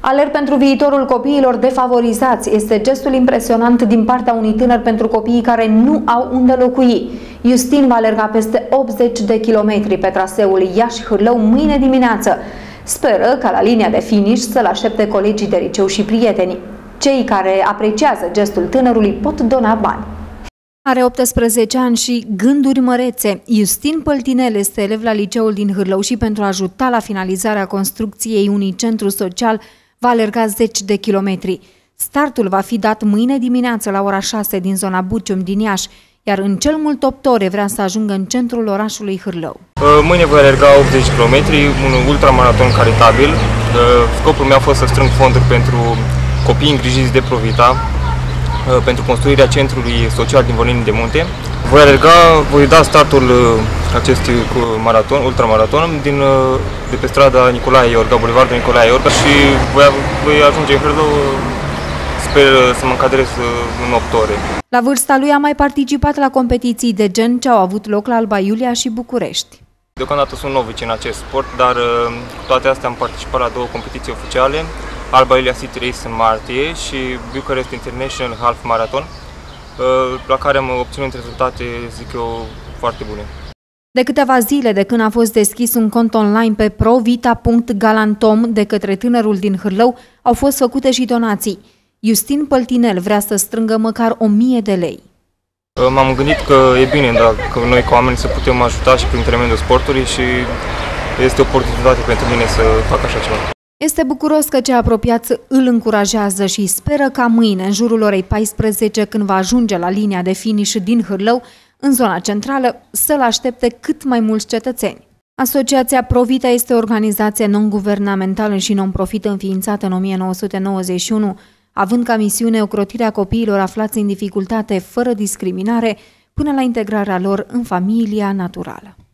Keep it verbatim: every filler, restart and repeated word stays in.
Alert pentru viitorul copiilor defavorizați este gestul impresionant din partea unui tânăr pentru copiii care nu au unde locui. Justin va alerga peste optzeci de kilometri pe traseul Iași-Hârlău mâine dimineață. Speră ca la linia de finish să-l aștepte colegii de liceu și prietenii. Cei care apreciază gestul tânărului pot dona bani. Are optsprezece ani și gânduri mărețe. Justin Păltinel este elev la liceul din Hârlău și pentru a ajuta la finalizarea construcției unui centru social va alerga zeci de kilometri. Startul va fi dat mâine dimineață la ora șase din zona Bucium din Iași, iar în cel mult opt ore vrea să ajungă în centrul orașului Hârlău. Mâine voi alerga optzeci de kilometri, un ultramaraton caritabil. Scopul meu a fost să strâng fonduri pentru copii îngrijiți de Provita, pentru construirea centrului social din Vălini de Munte. Voi alerga, voi da startul acestui maraton, ultramaraton din, de pe strada Nicolae Iorga, bulevardul Nicolae Iorga și voi, voi ajunge în Hârlău, sper să mă încadrez în opt ore. La vârsta lui a mai participat la competiții de gen ce au avut loc la Alba Iulia și București. Deocamdată sunt novici în acest sport, dar cu toate astea am participat la două competiții oficiale, Alba Iulia City Race în martie și Bucharest International Half Marathon, la care am obținut rezultate, zic eu, foarte bune. De câteva zile de când a fost deschis un cont online pe provita punct galantom de către tânărul din Hârlău, au fost făcute și donații. Justin Păltinel vrea să strângă măcar o mie de lei. M-am gândit că e bine dacă noi ca oameni să putem ajuta și prin intermediul sportului și este o oportunitate pentru mine să fac așa ceva. Este bucuros că cei apropiați îl încurajează și speră ca mâine, în jurul orei paisprezece, când va ajunge la linia de finish din Hârlău, în zona centrală, să-l aștepte cât mai mulți cetățeni. Asociația Provita este o organizație non-guvernamentală și non-profit înființată în o mie nouă sute nouăzeci și unu, având ca misiune ocrotirea copiilor aflați în dificultate fără discriminare până la integrarea lor în familia naturală.